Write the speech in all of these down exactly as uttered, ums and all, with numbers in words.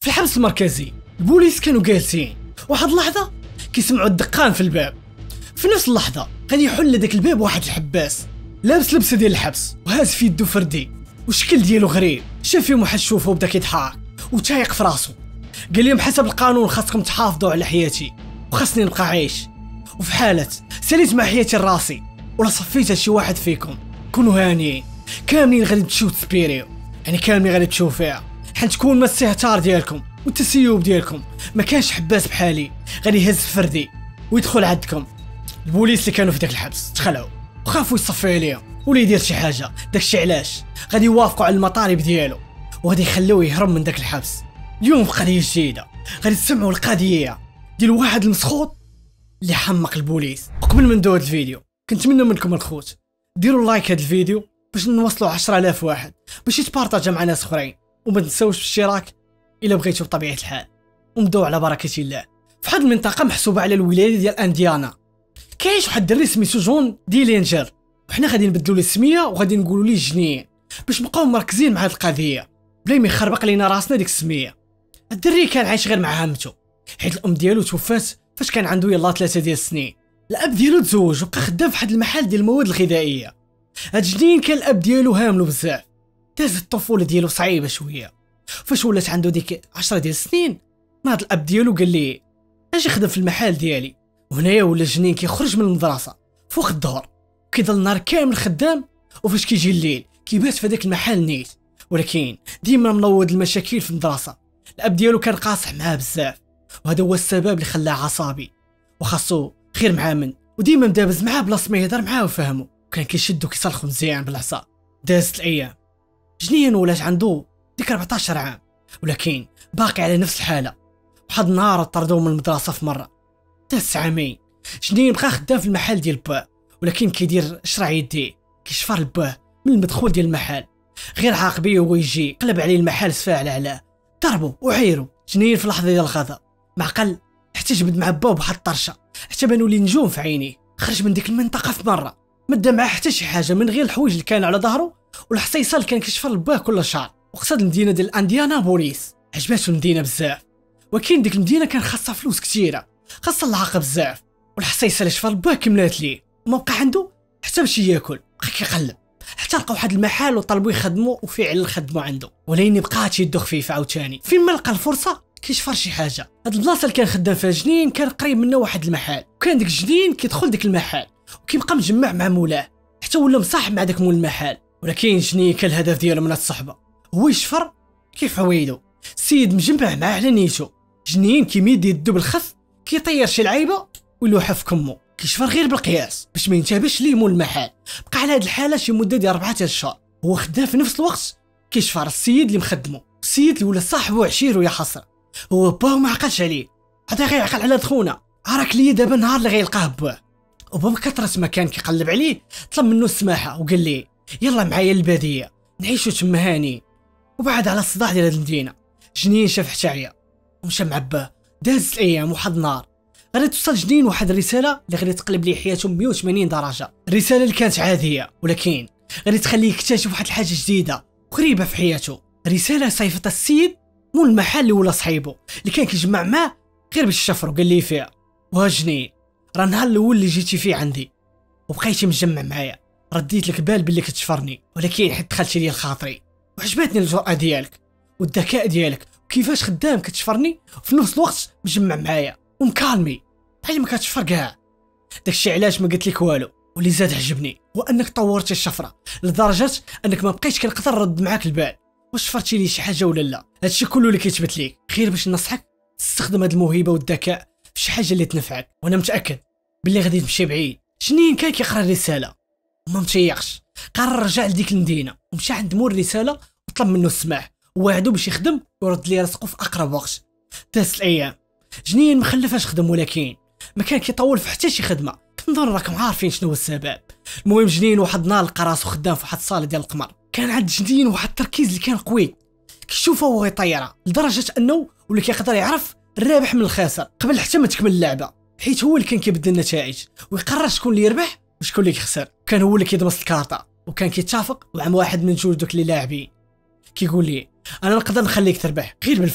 في الحبس المركزي البوليس كانوا جالسين، واحد اللحظه كيسمعوا الدقان في الباب. في نفس اللحظه غادي يحل لداك الباب واحد الحباس لابس لبسه ديال الحبس وهاز في يدو فردي والشكل ديالو غريب. شاف فيهم واحد شوفه وبدا كيضحك وتايق في راسو. قال لهم حسب القانون خاصكم تحافظوا على حياتي وخاصني نبقى عايش، وفي حاله ساليت مع حياتي لراسي ولا صفيت شي واحد فيكم كونوا هانيين. كاملين غادي تمشيو تسبيريو، يعني كاملين غادي تمشيو فيها حيت تكون ما الاستهتار ديالكم والتسيب ديالكم. ما كانش حباس بحالي غادي يهز فردي ويدخل عندكم. البوليس اللي كانوا في داك الحبس تخلعوا وخافوا يصفي عليهم ولا يدير شي حاجه. داكشي علاش غادي يوافقوا على المطالب ديالو وغادي يخلوه يهرب من داك الحبس. اليوم في قضيه جديده غادي تسمعوا القضيه ديال واحد المسخوط اللي حمق البوليس. وقبل ما ندوز الفيديو كنتمنى منكم الخوت ديروا لايك هذا الفيديو باش نوصلوا عشرة آلاف واحد باش يتبارطاجا مع ناس اخرين، وما تنساوش بالاشتراك الا بغيتوا بطبيعه الحال. ونبداو على بركه الله. في هذه المنطقه محسوبه على الولايه ديال انديانا كاينش واحد الدري سميتو جون ديلينجر، وحنا غادي نبدلوا ليه السميه وغادي نقولوا ليه جنين باش نبقاو مركزين مع هذه القضيه بلا ما يخربق لينا راسنا ديك السميه. الدري كان عايش غير مع عمته حيت الام ديالو توفات فاش كان عنده يلاه ثلاثه ديال السنين. الاب ديالو تزوج وبقى خدام في واحد المحل ديال المواد الغذائيه. هاد جنين كان الاب ديالو هاملو بزاف، دازت الطفوله ديالو صعيبه شويه. فاش ولات عنده ديك عشرة ديال السنين ناض الاب ديالو قال ليه اجي خدم في المحل ديالي. وهنايا ولا جنين كيخرج من المدرسه فوق الظهر كيضل النهار كامل خدام، وفاش كيجي الليل كيبات في هذاك المحل نيت، ولكن ديما منوض المشاكل في المدرسه. الاب ديالو كان قاصح معاه بزاف، وهذا هو السبب اللي خلاه عصبي وخاصو خير مع من، وديما مدابز معاه بلاص ما يهضر معاه وفهمو. كان كيشدو كيصلخو مزيان بالعصا. دازت الايام جنين ولات عنده ديك أربعطاش عام ولكن باقي على نفس الحاله. واحد النهار طردوه من المدرسه في مره. داز عامين جنين بقى خدام في المحل ديال باه، ولكن كيدير شرع يديه كيشفر لباه من المدخول ديال المحل. غير عاقبيه هو يجي قلب عليه المحل سفاعل علاه ضربو وعيرو. جنين في لحظه ديال الغضب معقل حتى جبد مع باه بواحد الطرشه حتى بانوا لي نجوم في عينيه. خرج من ديك المنطقه في مره ما دا معاه حتى شي حاجه من غير الحوايج اللي كانوا على ظهره والحصيصه اللي كان كيشفر لباه كل شهر. وقصد المدينه ديال انديانا بوليس عجباتو المدينه بزاف، ولكن ديك المدينه كان خاصها فلوس كثيره، خاصها العاقه بزاف. والحصيصه اللي شفر لباه كملات ليه وما بقى عنده حتى باش ياكل. بقى كيقلب حتى لقى واحد المحل وطلبوا يخدموا وفعلا خدموا عنده، ولكن بقات يدو خفيفه عاوتاني. فين ما لقى الفرصه كيشفر شي حاجه. هاد البلاصه اللي كان خدام فيها جنين كان قريب منه واحد المحل، وكان ديك الجنين كيدخل ديك المحل وكيبقى مجمع مع مولاه حتى ولا مصاحب مع داك مول المحل. ولكن جنين كان الهدف ديالو من هاد الصحبه هو يشفر كيف عويدو. السيد مجمع معاه على نيتو. جنين كيميد يدو بالخف كيطير شي لعيبه ويلوحها في كمو، كيشفر غير بالقياس باش ما ينتبهش ليه مول المحل. بقى على هاد الحاله شي مده ديال أربعة اشهر هو خدام في نفس الوقت كيشفر السيد اللي مخدمو. السيد اللي ولا صاحبو عشيرو يا حسره، هو باه ما عقلش عليه حتى غيعقل على خونا. عراك ليا دابا النهار اللي غيلقاه باه. وبا كثرة ما كان كيقلب عليه طلب منه السماحه وقال ليه يلا معايا للباديه نعيشو تما هاني وبعد على الصداع ديال هاد المدينه. جنين شاف حتى عيا ومشى مع باه. دازت الايام واحد النهار غادي توصل جنين واحد الرساله اللي غادي تقلب ليه حياته مية وثمانين درجه. الرساله اللي كانت عاديه ولكن غادي تخليه يكتشف واحد الحاجه جديده وغريبه في حياته. رساله صيفط السيد مول المحل اللي ولا صاحبو اللي كان كيجمع معاه غير باش يشفر. وقال ليه فيها وها جنين راه النهار الاول اللي جيتي فيه عندي وبقيتي مجمع معايا رديت لك بال باللي كتشفرني، ولكن حيت دخلتي لي لخاطري وعجبتني الجرأه ديالك والذكاء ديالك وكيفاش خدام كتشفرني وفي نفس الوقت مجمع معايا ومكالمي بحال ما كتشفر كاع. داكشي علاش ما قلت لك والو. واللي زاد عجبني هو انك طورتي الشفره لدرجه انك ما بقيتش كنقدر نرد معاك البال واش شفرتي لي شي حاجه ولا لا. هادشي كله اللي كيتبت ليك غير باش ننصحك تستخدم هاد الموهبه والذكاء في شي حاجه اللي تنفعك، وانا متاكد باللي غادي تمشي بعيد. جنين كان كيقرا الرساله وما متيقش، قرر رجع لديك المدينه ومشى عند مول الرساله وطلب منه السماح ووعدو باش يخدم ويرد ليه رزقه في اقرب وقت. دازت الايام جنين مخلفاش خدم ولكن ما كان كيطول في حتى شي خدمه. كنظن راكم عارفين شنو هو السبب. المهم جنين واحد النهار لقى راسو خدام في واحد الصاله ديال القمر. كان عند جنين واحد التركيز اللي كان قوي كيشوفه وهو يطيرها لدرجه انه ولا كيقدر يعرف الرابح من الخاسر قبل حتى ما تكمل اللعبه، حيت هو اللي كان كيبدل النتائج ويقرر شكون اللي يربح وشكون اللي يخسر. كان هو اللي كيدمس الكارطه وكان كيتفق مع واحد من جوج دوك اللي لاعبين كيقول لي انا نقدر نخليك تربح غير بالفن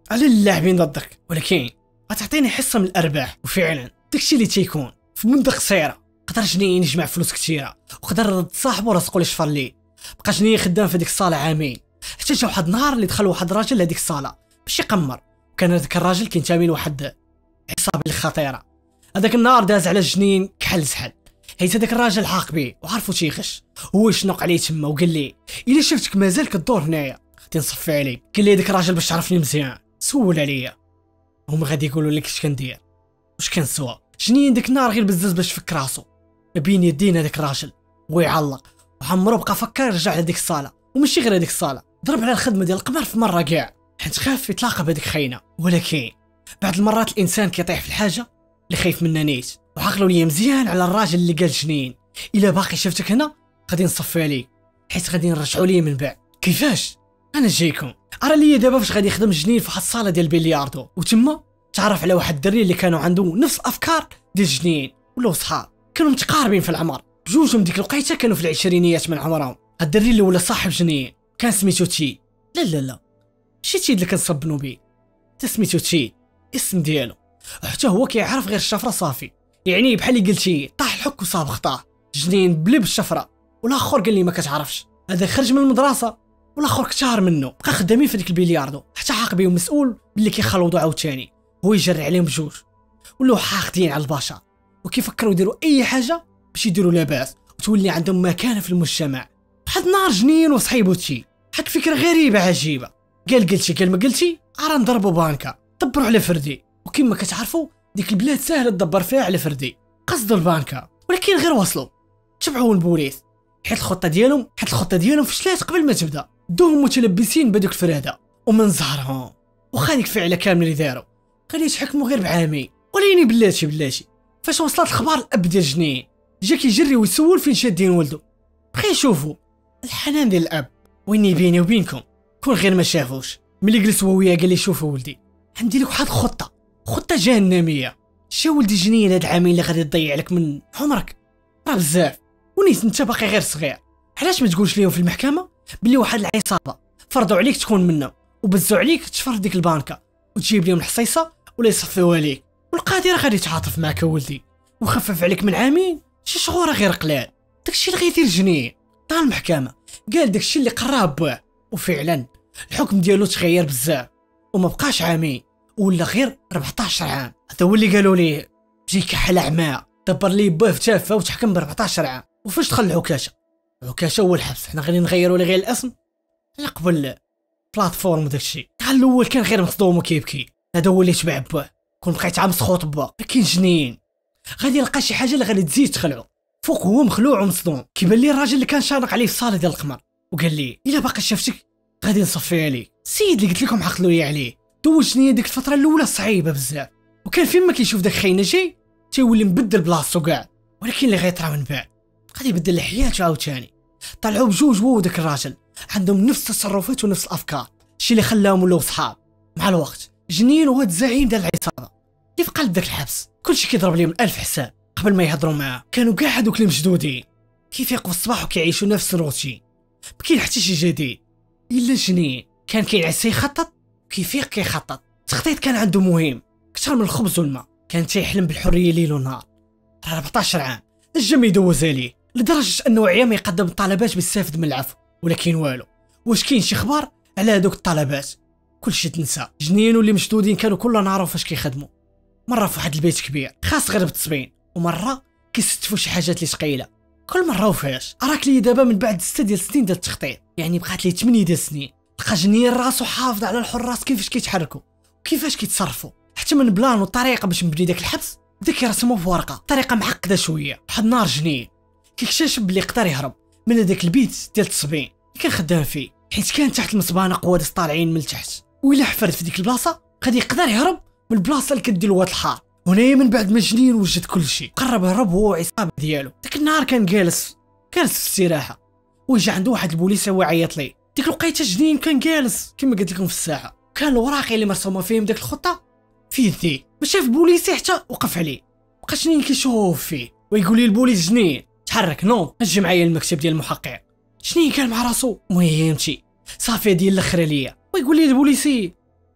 على اللاعبين ضدك، ولكن غتعطيني حصه من الارباح. وفعلا داكشي اللي تيكون في مده قصيره. قدر جنين يجمع فلوس كثيره وقدر رد صاحبه راسقو اللي شفر ليه. بقى جنين خدام في ديك الصاله عامين حتى جا واحد النهار اللي دخل واحد الراجل لهاديك الصاله باش يقمر. وكان هذاك الراجل كينتمي لواحد عصابه اللي خطيره. هذاك النهار داز على جنين كحل سحل، حيت هذاك الراجل حاق بيه وعرفو تيغش. هو يشنق عليه تما وقال ليه الا شفتك مازال كدور هنايا غادي نصفي عليك. قال لي هذاك الراجل باش تعرفني مزيان سول عليا. هما غادي يقولوا لك اش كندير واش كنسوى. جنين ديك النهار غير بزاف باش فك راسو ما بين يدين هذاك الراجل ويعلق. وعمرو بقى فكر يرجع لهاديك الصاله، وماشي غير هذيك الصاله، ضرب على الخدمه ديال القمر في مره كاع حيت خاف يتلاقى بهذيك خاينه. ولكن بعض المرات الانسان كيطيح في الحاجه اللي خايف منها نيت. وعقلوا لي مزيان على الراجل اللي قال جنين الا باقي شفتك هنا غادي نصفي عليك حيت غادي نرجعوا ليه من بعد. كيفاش؟ انا جايكم. ارى لي دابا فاش غادي يخدم جنين في واحد الصاله ديال البلياردو، وتما تعرف على واحد الدري اللي كانوا عنده نفس الافكار ديال جنين ولاو صحاب. كانوا متقاربين في العمر، بجوجهم ديك الوقيته كانوا في العشرينيات من عمرهم. الدري اللي ولا صاحب جنين كان سميتو تيد. لا لا لا ماشي تيد اللي كنصبنو بيه، حتى سميتو تيد اسم ديالو. حتى هو كيعرف غير الشفره صافي، يعني بحال اللي قلتي طاح الحك وصاب خطاه. جنين بلي بالشفره، والاخر قال لي ما كتعرفش. هذا خرج من المدرسه والاخر كثار منه، بقى خدامين في ديك البلياردو حتى عاق بهم مسؤول باللي كيخلوضوا عاوتاني. هو يجري عليهم بجوج ولاو حاقدين على البشر وكيفكروا يديروا اي حاجه باش يديروا لاباس وتولي عندهم مكانه في المجتمع. واحد النهار جنين وصحيبو تي حك فكره غريبه عجيبه. قال قلتي قال ما قلتي ارا نضربوا بانكا دبروا على فردي. وكما كتعرفوا ديك البلاد ساهله تدبر فيها على فردي. قصدوا البانكا ولكن غير وصلوا تبعوا البوليس حيت الخطه ديالهم حيت الخطه ديالهم فشلات قبل ما تبدا. دوهم متلبسين بهذوك الفراده ومن زهرهم واخا ديك الفعله كامله اللي داروا غادي يتحكموا غير بعامين. وليني بلاتي بلاتي فاش وصلت الخبر الاب ديال جنين جا كيجري ويسول فين شادين ولده. بقى يشوفوا الحنان ديال الاب. ويني بيني وبينكم كون غير ما شافوش ملي جلس هو وياه قال لي شوفوا ولدي عندي لك واحد خطه خطه جهنميه. شا ولدي جنين هاد العامين اللي غادي تضيع لك من عمرك راه بزاف، ونيت انت باقي غير صغير. علاش ما تقولش ليهم في المحكمه بلي واحد العصابه فرضوا عليك تكون منهم وبزوا عليك تشفر ديك البانكه وتجيب لهم الحصيصه ولا يصفيوها ليك، والقاضي راه غادي يتعاطف معك ولدي وخفف عليك من عامين شي شهور غير قلال. داكشي اللي غيدير جنين طال المحكمه قال داكشي اللي قراه بواه. وفعلا الحكم ديالو تغير بزاف وما بقاش عامين ولا غير أربعطاش عام. هذا هو اللي قالوا ليه جي كحل اعمى دبر ليه باه في تافه وتحكم ب أربعطاش عام. وفاش دخل العكاشه العكاشه هو الحبس. حنا غادي نغيروا ليه غير الاسم على قبل بلاتفورم وداكشي. على الاول كان غير مصدوم وكيبكي، هذا هو اللي تبع باه كون بقيت عام مسخوط باه. لكن جنين غادي يلقى شي حاجه اللي غادي تزيد تخلعو. فوق هو مخلوع ومصدوم كيبان ليه الراجل اللي كان شانق عليه في الصاله ديال القمر وقال لي الا باقي شفتك غادي نصفي عليك. السيد اللي قلت لكم عقلوا لي عليه دوجني ديك الفتره الاولى صعيبه بزاف، وكان فين ما كيشوف داك خاينه جاي تيولي مبدل بلاصتو كاع. ولكن اللي غيطرا من بعد غادي يبدل حياته عاوتاني. طلعوا بجوج هو وداك الراجل عندهم نفس التصرفات ونفس الافكار، الشيء اللي خلاهم ولاو صحاب. مع الوقت جنين هو الزعيم ديال العصابه اللي في قلب داك الحبس. كلشي كيضرب لهم الف حساب قبل ما يهضروا معاه. كانوا كاع هذوك المشدودين كيفيقوا الصباح وكيعيشوا نفس الروتين ما كاين حتى شي جديد. الا جنين كان كينعس يخطط كيفيق كيخطط. التخطيط كان عنده مهم اكثر من الخبز والماء. كان تيحلم بالحريه ليل ونهار. أربعطاش عام الجم يدوز عليه لدرجه انه عيا ما يقدم الطلبات بيستافد من العفو. ولكن والو، واش كاين شي خبر على هذوك الطلبات؟ كلشي تنسى. جنين واللي مشدودين كانوا كل نهار فاش كيخدموا، مره في واحد البيت كبير خاص غير بالتصبين، ومره كيستفوا شي حاجات اللي ثقيله. كل مره وفاش اراك لي دابا من بعد ستة ديال السنين ديال التخطيط، يعني بقات لي ثمانية ديال السنين. لقى جنين راسو حافظ على الحراس كيفاش كيتحركوا وكيفاش كيتصرفوا، حتى من بلان وطريقه باش نبني داك الحبس بدا كيرسموا في ورقه طريقه معقده شويه. واحد النهار جنين كيكتشف بلي يقدر يهرب من هذاك البيت ديال التصبين اللي كان خدام فيه، حيت كان تحت المصبانق وادس طالعين من تحت. وإلا حفر في ديك البلاصه غادي يقدر يهرب من البلاصه اللي كدير واد الحار. هنايا من بعد ما جنين وجد كلشي قرب يهرب هو وعصابه ديالو. داك النهار كان جالس جالس في الاستراحه وجا عنده واحد البوليس هو عيط ليه. ديك الوقيته جنين كان جالس كما قلت لكم في الساحه، كان الوراق اللي مرسومه فيهم داك الخطه في يديه. ما شاف البوليسي حتى وقف عليه. بقى جنين كيشوف فيه ويقول لي البوليس جنين تحرك نو اجي معايا المكتب ديال المحقق. جنين كان مع راسو مهمتي صافي ديال الاخر ليا، ويقول لي البوليسي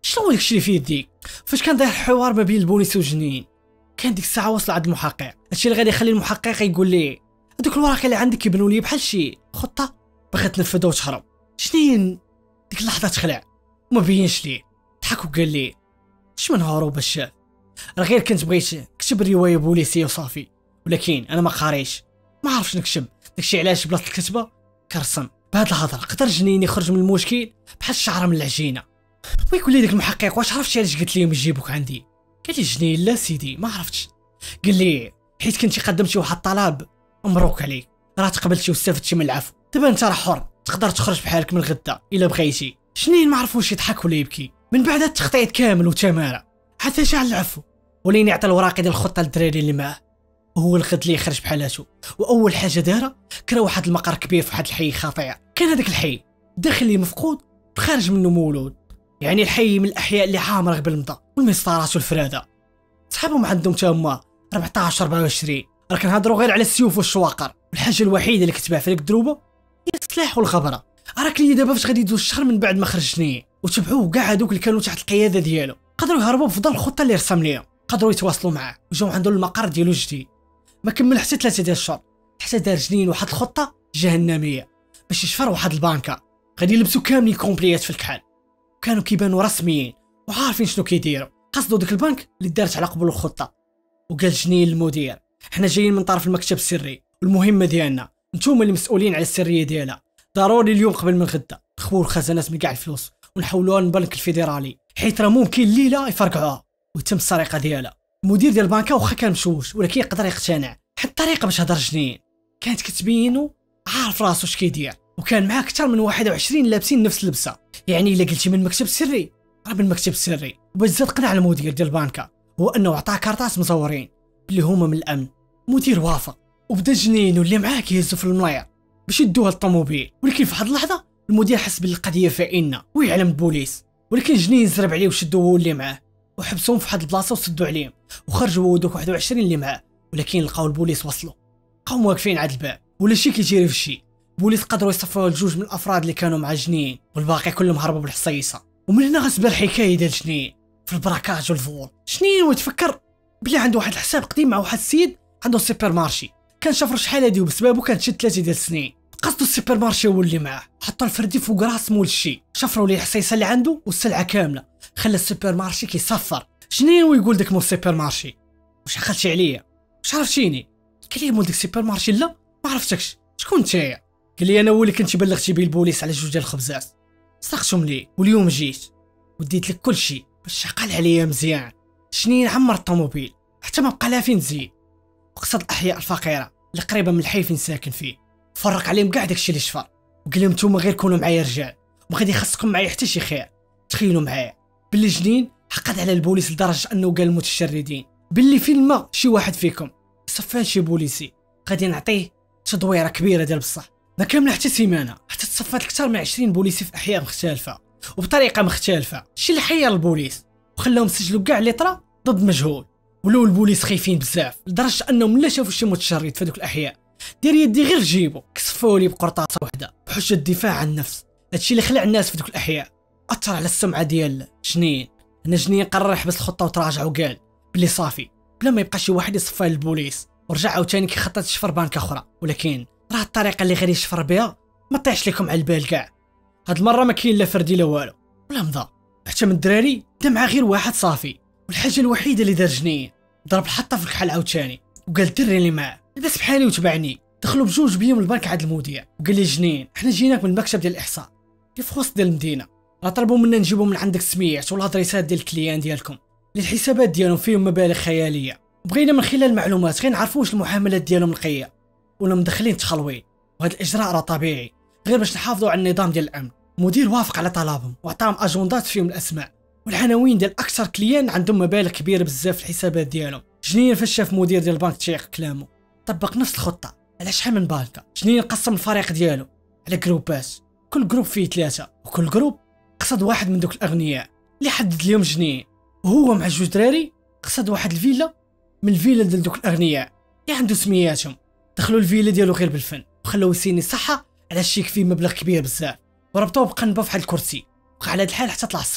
شنو هو داكشي اللي في يديك؟ فاش كان داير الحوار ما بين البوليس وجنين كان ديك الساعه واصل عند المحقق. هادشي اللي غادي يخلي المحقق يقول ليه هذوك الوراق اللي عندك كيبانوا لي بحال شي خطه باغي تنفذها وتهرب. جنين ديك اللحظه تخلع وما بينش ليه، ضحك وقال لي اش من هروب الشاف، راه غير كنت بغيت نكتب روايه بوليسيه وصافي، ولكن انا ما قاريش ما عرفتش نكتب. داكشي علاش بلاصه الكتابه كرسم. بهاد الهضره قدر جنين يخرج من المشكل بحال الشعره من العجينه. ويقول لي داك المحقق واش عرفتي علاش قلت لهم يجيبوك عندي؟ قال لي جنين لا سيدي ما عرفتش. قال لي حيت كنتي قدمتي واحد الطلب مبروك عليك، راه تقبلتي واستفدتي من العفو، دابا انت راه حر تقدر تخرج بحالك من الغدا الا بغيتي. جنين ما عرفوش يضحك ولا يبكي. من بعد التخطيط كامل وتماره حتى جا العفو ولين يعطي الوراق ديال الخطه للدراري اللي معاه، وهو الغد اللي يخرج بحالاتو. واول حاجه دارها كان واحد المقر كبير في واحد الحي خطير. كان هذاك الحي داخلي مفقود وخارج منه مولود، يعني الحي من الاحياء اللي عامره بالمضى والمسطرات والفراده. صحابهم عندهم تما أربعطاش أربعة وعشرين، راه كنهضروا غير على السيوف والشواقر، والحاجه الوحيده اللي كتباع في ديك الدروبه هي السلاح والغبره. راك لي دابا فاش غادي يدوز الشهر من بعد ما خرج جنين وتبعوه كاع هذوك اللي كانوا تحت القياده ديالو، قدروا يهربوا بفضل الخطه اللي رسم ليهم، قدروا يتواصلوا معاه وجاو عندهم المقر ديالو جديد. ما كمل حتى ثلاثه ديال الشهور حتى دار جنين واحد الخطه جهنميه باش يشفر واحد البانكه. غادي يلبسوا كاملين كومبليات في الكحل، كانوا كيبانوا رسميين وعارفين شنو كيديروا. قصدوا ديك البنك اللي دارت على قبل الخطه. وقال جنين للمدير حنا جايين من طرف المكتب السري والمهمه ديالنا نتوما اللي مسؤولين على السريه ديالها، ضروري اليوم قبل من غدا نخبوا الخزانات من كاع الفلوس ونحولوها للبنك الفيدرالي، حيت راه ممكن الليله يفرقعوها ويتم السرقه ديالها. المدير ديال البنكه واخا كان مشوش ولكن يقدر يقتنع، حتى الطريقه باش هضر جنين كانت كتبينو عارف راسو اش كيدير، وكان معاه اكثر من واحد وعشرين لابسين نفس اللبسه. يعني الا قلتي من المكتب السري راه من المكتب السري. وباش زاد قنع المدير ديال البنكه هو انه عطاه كارطات مزورين اللي هما من الامن. المدير وافق وبدا جنين واللي معاه كيهزوا في الملاير باش يدوها للطوموبيل، ولكن في واحد اللحظه المدير حس بالقضيه فائنه ويعلم البوليس، ولكن جنين زرب عليه وشدوه هو اللي معاه وحبسوهم في واحد البلاصه وسدوا عليهم وخرجوا هو دوك واحد وعشرين اللي معاه. ولكن لقاو البوليس وصلوا بقاو واقفين عند الباب ولا شي كيجري في الشيء. البوليس قدروا يصفوا الجوج من الافراد اللي كانوا مع جنين والباقي كلهم هربوا بالحصيصه. ومن هنا غتبدا الحكايه ديال جنين في البراكاج والفول. جنين وتفكر بلي عنده واحد الحساب قديم مع واحد السيد عنده سوبر مارشي، كان شافر شحال هادي وبسببه كانت شد ثلاثه ديال السنين. قصدو السوبر مارشي هو اللي معاه، حطوا الفردي فوق راس مول الشي، شفروا ليه الحصيصه اللي عنده والسلعه كامله، خلى السوبر مارشي كيصفر. جنين ويقول داك مول السوبر مارشي واش عقلتي عليا واش عرفتيني؟ قال لي مول داك السوبر مارشي لا ما عرفتكش شكون نتايا؟ قال لي انا هو اللي كنت بلغتي به البوليس على جوج ديال الخبزات سرقتهم لي واليوم جيت وديت لك كل شيء باش تعقل عليا مزيان. جنين عمر الطوموبيل حتى ما بقى لا فين تزيد وقصد الاحياء الفقيره اللي قريبه من الحي فين ساكن فيه، فرق عليهم كاع داكشي اللي شفر وقال لهم نتوما غير كونوا معايا رجال وغادي يخصكم معايا حتى شي خير. تخيلوا معايا باللي جنين حقد على البوليس لدرجه انه قال المتشردين باللي فين ما شي واحد فيكم صفى شي بوليسي غادي نعطيه تدويره كبيره ديال بصح. ما كامله حتى سيمانه حتى تصفات اكثر من عشرين بوليسي في احياء مختلفه وبطريقه مختلفه. شي اللي حير البوليس وخلاهم سجلوا كاع اللي طرا ضد مجهول. ولاو البوليس خايفين بزاف لدرجه انهم لا شافوا شي متشرد في هذوك الاحياء دير يدي غير جيبو كسفوا لي بقرطاسه وحده بحجه الدفاع عن النفس. هادشي اللي خلع الناس في ذوك الاحياء اثر على السمعه ديال جنين. انا جنين قرر يحبس الخطه وتراجع وقال بلي صافي بلا ما يبقى شي واحد يصفى للبوليس، ورجع عاوتاني كيخطط يشفر بنك اخرى. ولكن راه الطريقه اللي غادي يشفر بها ما طيحش لكم على البال كاع. هاد المره ما كاين لا فردي لا والو ولا مضى حتى من الدراري دا معاه غير واحد صافي. والحاجه الوحيده اللي دار جنين ضرب الحطه في الكحل عاوتاني وقال الدري اللي معاه لبس بحالي وتبعني. دخلوا بجوج بيهم البنك عند المدير وقال لي جنين حنا جيناك من المكتب ديال الاحصاء اللي في وسط ديال المدينه، راه طلبوا منا نجيبوا من عندك السميات والادريسات ديال الكليان ديالكم اللي الحسابات ديالهم فيهم مبالغ خياليه، بغينا من خلال المعلومات غير نعرفوا واش المعاملات ديالهم نقيه ولا مدخلين تخلوين. وهذا الاجراء راه طبيعي غير باش نحافظوا على النظام ديال الامن. المدير وافق على طلبهم وعطاهم اجندات فيهم الاسماء والعناوين ديال اكثر كليان عندهم مبالغ كبيره بزاف في الحسابات ديالهم. جنين فاش شاف مدير ديال البنك تشيخ كلامه طبق نفس الخطه على شحال من بنكه. جنين قسم الفريق ديالو على جروبات، كل جروب فيه ثلاثه وكل جروب قصد واحد من دوك الاغنياء اللي حدد اليوم جنين، وهو مع جوج دراري قصد واحد الفيلا من الفيلا ديال دوك الاغنياء اللي عنده سمياتهم. دخلوا الفيلا ديالو غير بالفن وخلوه يسيني صحه على الشيك فيه مبلغ كبير بزاف وربطوه بقنبه في واحد الكرسي. بقى على هاد الحال حتى طلع الصباح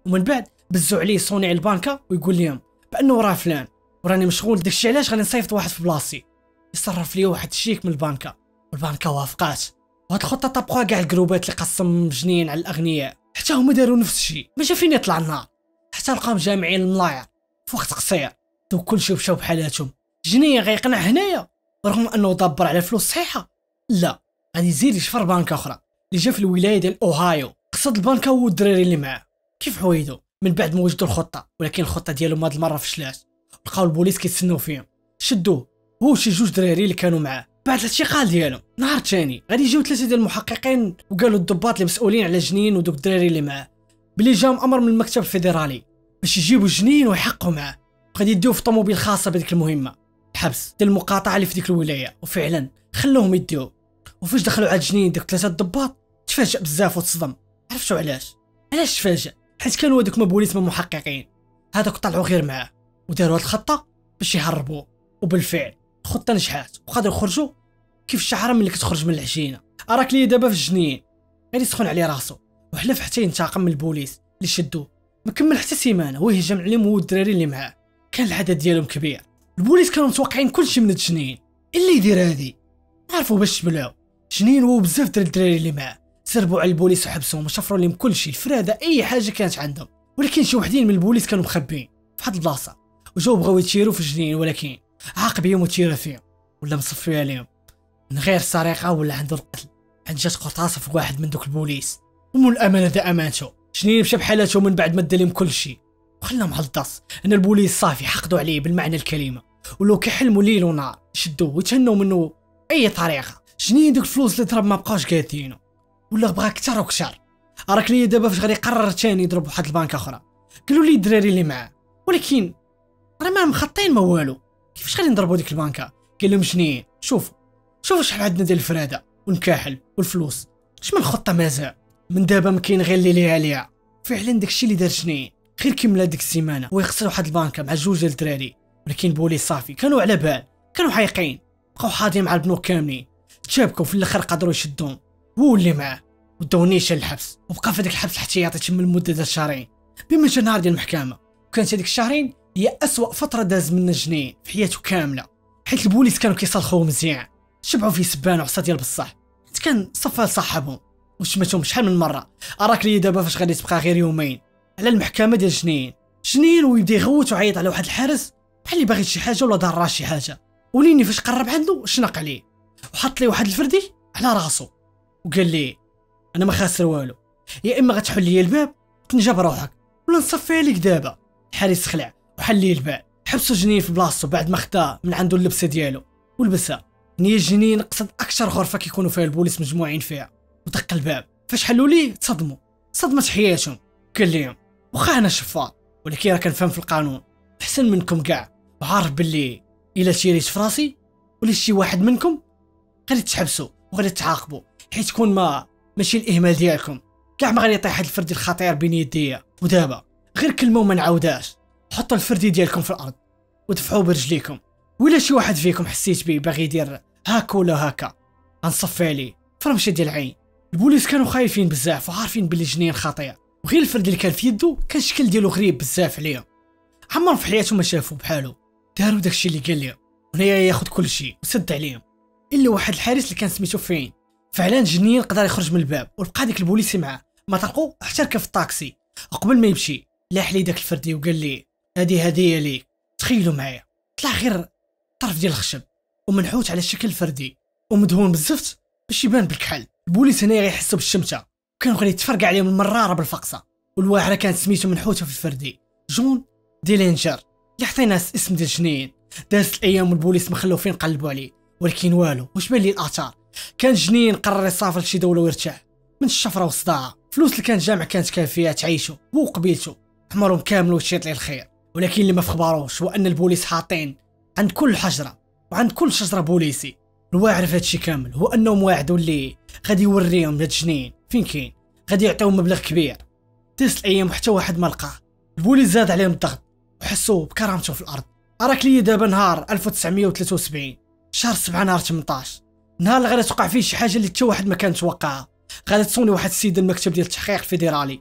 ومن بعد بزوا عليه صونع البنكه ويقول لهم بانه راه فلان وراني مشغول، داكشي علاش غادي نصيفط واحد في بلاصتي يصرف لي واحد الشيك من البنكه. والبنكه وافقات. وهاد الخطه طبقوها كاع الجروبات اللي قسم جنين على الاغنياء، حتى هما داروا نفس الشيء، ما جا فين يطلع النهار، حتى لقاهم جامعين الملاير في وقت قصير. دو كلشي مشاو بحالاتهم. جنين غيقنع هنايا رغم انه دبر على فلوس صحيحه، لا غادي يزيد يشفر بنكه اخرى اللي جا في الولايه ديال اوهايو. قصد البنكه هو الدراري اللي معاه كيف حويدو من بعد ما وجدوا الخطه، ولكن الخطه ديالهم هاد المره فشلات. لقاو البوليس كيتسناو فيهم، شدوه هو شي جوج دراري اللي كانوا معاه. بعد الاعتقال ديالهم نهار ثاني غادي يجيو ثلاثه ديال المحققين وقالوا الضباط اللي مسؤولين على جنين ودوك الدراري اللي معاه بلي جاهم امر من المكتب الفيدرالي باش يجيبوا جنين ويحققوا معاه، وغادي يديوه في طوموبيل خاصه بهذيك المهمه الحبس ديال المقاطعه اللي في ديك الولايه. وفعلا خلوهم يديوه. وفاش دخلوا على جنين دوك ثلاثه الضباط تفاجأ بزاف وتصدم. عرفتوا علاش؟ علاش تفاجأ؟ حيت كانوا هذوك ما بوليس ما محققين، هذوك طلعوا غير معاه وداروا هاد الخطه باش يهربوا. وبالفعل الخطه نجحات وقدروا يخرجوا كيف الشعره ملي كتخرج من العجينه. اراك لي دابا في الجنين غادي يسخن عليه راسو وحلف حتى ينتقم من البوليس اللي شدوه. ما كمل حتى سيمانه وهي هجم عليهم هو الدراري اللي معاه. كان العدد ديالهم كبير، البوليس كانوا متوقعين كلشي من الجنين. اللي يدير هادي عرفوا باش تبلاو. جنين هو بزاف ديال الدراري اللي معاه سربوا على البوليس وحبسوهم وشفروا لهم كلشي الفراده اي حاجه كانت عندهم. ولكن شي وحدين من البوليس كانوا مخبين في واحد البلاصه وجاو بغاو يتيروا في جنين، ولكن عاقب يوم وتيرا فيهم ولا مصفي عليهم من غير سرقه ولا عنده القتل. عند جات قرطاسه في واحد من دوك البوليس ومن الامانه دا امانته. جنين مشى بحالته من بعد ما دالهم كلشي وخلاهم على الدص ان البوليس صافي حقدوا عليه بالمعنى الكلمه، ولو كيحلموا ليل ونهار يشدوه ويتهنوا منه اي طريقه. جنين دوك الفلوس اللي ضرب ما بقاوش قادينه ولا بغا كثر وكثر. راك لي دابا فاش غادي يقرر ثاني يضرب واحد البنك اخرى قالوا لي الدراري اللي معاه ولكن راه ما مخطين ما والو، كيفاش غادي نضربوا ديك البنكه؟ قال لهم جنين شوفوا شوفوا شحال عندنا ديال الفراده والمكاحل والفلوس، اش من خطه مازال من دابا ما كاين غير اللي ليها ليها. فعلا داكشي اللي دار جنين غير كمل ديك السيمانه ويخسر واحد البنكه مع جوج ديال الدراري، ولكن البوليس صافي كانوا على بال، كانوا حايقين بقاو حاضين مع البنوك كاملين تشابكوا في الاخر قدروا يشدوهم هو اللي معاه وداو نيشان للحبس. وبقى في داك الحبس الاحتياطي تم لمده ديال شهرين بما جا نهار ديال المحكمه. وكانت هذيك الشهرين هي أسوأ فتره داز من جنين في حياته كامله، حيت البوليس كانوا كيصلخوه مزيان شبعوا فيه سبانه وعصا ديال بصح، حيت كان صفى لصاحبهم وشمتهم شحال من مره. اراك لي دابا فاش غادي تبقى غير يومين على المحكمه ديال جنين جنين ويبدا يغوت ويعيط على واحد الحارس بحال اللي باغي شي حاجه ولا دار راه شي حاجه. وليني فاش قرب عنده شنق عليه وحط ليه واحد الفردي على راسو وقال لي انا ما خاسر والو، يا اما غتحل لي الباب تنجا بروحك ولا نصفي عليك دابا. الحارس خلع وحل ليه الباب، حبسوا جنين في بلاصتو بعد ما خدا من عنده اللبسه ديالو ولبسها. نية جنين قصد اكثر غرفه كيكونوا فيها البوليس مجموعين فيها ودق الباب. فاش حلوا ليه تصدموا صدمت حياتهم. قال لهم واخا انا شفار ولكن راه كنفهم في القانون احسن منكم كاع، وعارف باللي الا تيريت في راسي ولا شي واحد منكم غادي تحبسوا وغادي تعاقبوا، حيت تكون ما ماشي الاهمال ديالكم كاع ما غادي يطيح هاد الفردي الخطير بين يديا. ودابا غير كلمه وما نعاوداش، حطوا الفردي ديالكم في الارض ودفعوه برجليكم، ولا شي واحد فيكم حسيت بيه باغي يدير هاكا ولا هاكا غنصفي عليه فرمشه ديال العين. البوليس كانوا خايفين بزاف وعارفين بلي جنين خطير، وغير الفرد اللي كان في يده كان الشكل ديالو غريب بزاف عليهم، عمرهم في حياتهم ما شافوا بحالو. داروا داكشي اللي قال لهم وهنايا ياخذ كل شيء وسد عليهم الا واحد الحارس اللي كان سميتو فين. فعلا جنين قدر يخرج من الباب ولقى ديك البوليسي معاه، ما طلقوا حتى ركب في الطاكسي. وقبل ما يمشي لاح لي داك الفردي وقال لي هذه هديه ليك. تخيلوا معايا طلع غير طرف ديال الخشب ومنحوت على شكل فردي ومدهون بالزفت باش يبان بالكحل. البوليس هنا غيحسوا بالشمته وكانوا غادي يتفرقع عليهم المراره بالفقصه. والواحره كانت سميتو منحوته في الفردي جون ديلينجر اللي عطينا اسم ديال جنين. دازت الايام والبوليس مخلوفين قلبوا عليه ولكن والو واش بان ليه الاثار. كان جنين قرر يسافر لشي دوله ويرتاح من الشفره والصداع. الفلوس اللي كانت جامع كانت كافيه تعيشو هو وقبيلته عمرهم كامل وتشيط ليه الخير. ولكن اللي ما فخبروش هو ان البوليس حاطين عند كل حجره وعند كل شجره بوليسي. الواعر في هادشي كامل هو انهم واعدوا اللي غادي يوريهم هاد جنين فين كاين، غادي يعطيوهم مبلغ كبير. دازت الايام وحتى واحد ما لقاه. البوليس زاد عليهم الضغط وحسوا بكرامته في الارض. راك لي دابا نهار ألف وتسعمية وثلاثة وسبعين شهر سبعة نهار ثمنطاش، نهار اللي غادي توقع فيه شي حاجه اللي حتى واحد ما كان توقعها. غادي تصوني واحد السيد المكتب ديال التحقيق الفيدرالي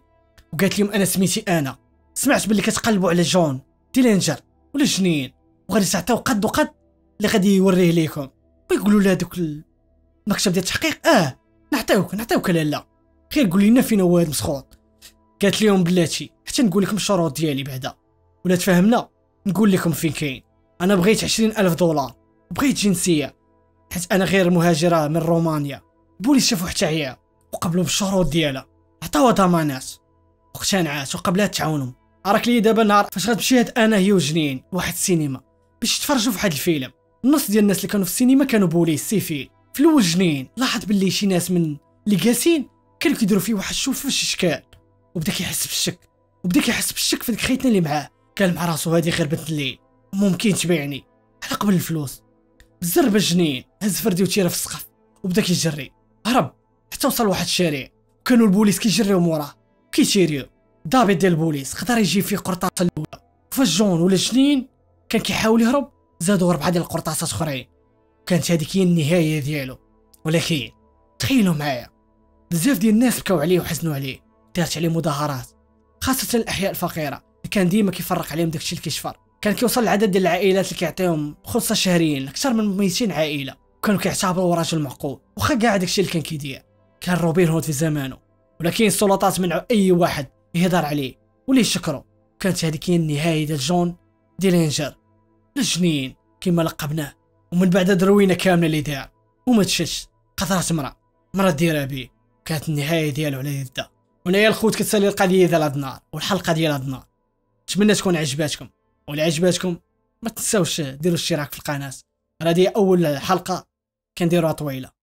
وقالت لهم انا سميتي انا، سمعت باللي كتقلبوا على جون ديلينجر ولا جنين وغادي تعطيو قد وقد اللي غادي يوريه ليكم، ويقولوا له هذوك المكتب ديال التحقيق اه نعطيوك نعطيوك لالا خير قول لنا فين هو هذا مسخوط. قالت لهم بلاتي حتى نقول لكم الشروط ديالي بعدا ولا تفاهمنا نقول لكم فين كاين. انا بغيت عشرين ألف دولار وبغيت جنسيه حيت انا غير مهاجره من رومانيا. البوليس شافوا حتى هي وقبلوا بالشروط ديالها، عطاوها ضمانات واقتنعات وقبلها تعاونهم. راك لي دابا نهار فاش غتمشي هاد انا هي وجنين واحد السينما باش تفرجوا في واحد الفيلم، النص ديال الناس اللي كانوا في السينما كانوا بوليس سيفيل. في الاول جنين لاحظ باللي شي ناس من اللي جالسين كانوا كيديروا فيه واحد الشوف في الشكال، وبدا كيحس بالشك وبدا كيحس بالشك في ديك خيتنا اللي معاه. قال مع راسو هذه غير بنت الليل ممكن تبيعني على قبل الفلوس. بالزربه جنين هز فردي وتيره في السقف وبدا كيجري، هرب حتى وصل لواحد الشارع وكانوا البوليس كيجريو موراه كيتيريو. ضابط ديال البوليس قدر يجي فيه قرطاسه الاولى، فاش جون ولا جنين كان كيحاول يهرب زادوا اربعه ديال القرطاسات اخرين. كانت هذيك هي النهايه ديالو. ولكن تخيلوا معايا بزاف ديال الناس بكاو عليه وحزنوا عليه، دارت عليه مظاهرات خاصه الاحياء الفقيره اللي كان ديما كيفرق عليهم داكشي اللي كيشفر. كان كيوصل العدد ديال العائلات اللي كيعطيهم خلصه شهريا اكثر من مئتين عائله، وكانوا كيعتبروا راجل معقول واخا كاع داكشي اللي كان كيدير. كان روبين هود في زمانه، ولكن السلطات منعوا اي واحد يهضر عليه واللي يشكروا. كانت هذيك هي النهايه ديال جون ديلينجر الجنين كما لقبناه. ومن بعد دروينه كامله اللي دار وما تشش قطرات مرا مرا ديرها بيه، كانت النهايه ديالو على يده. ونايا الخوت كتسالي القضيه ديال هاد النهار والحلقه ديال هاد النهار. نتمنى تكون عجباتكم، ولا عجباتكم ما تنساوش ديروا اشتراك في القناه. هذه اول حلقه كنديروها طويله.